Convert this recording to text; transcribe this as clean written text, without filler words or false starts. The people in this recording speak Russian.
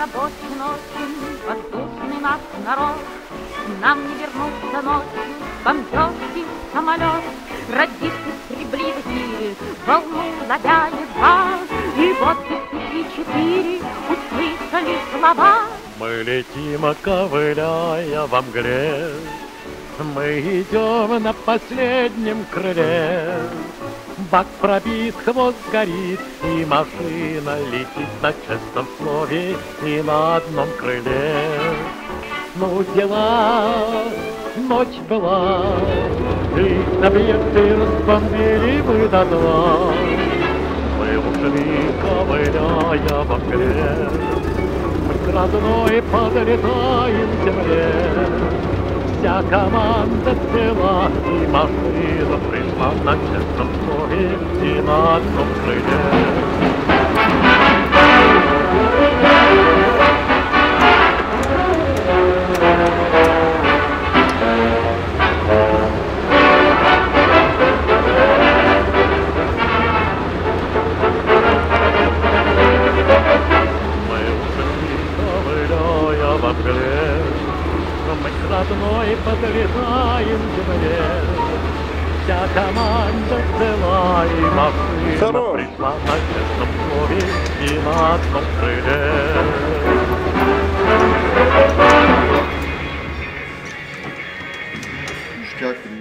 озабочен очень воздушный наш народ. Нам не вернуться ночью в бомбежки самолет. Родись истребли в мире, волну ловя едва. И вот без 5-4 услышали слова. Мы летим, ковыляя во мгле, мы идем на последнем крыле. Бак пробит, хвост горит, и машина летит на честном слове и на одном крыле. Ну, дела, ночь была, и объекты разбомбили мы до дна. Мы ушли, ковыляя во мгле, мы к родной подлетаем к земле. Вся команда цела, и машина пришла на честном слове и на одном крыле. Мы к родной подлетаем к земле. Вся команда цела, и машина пришла на честном слове и на одном крыле. Ништяк.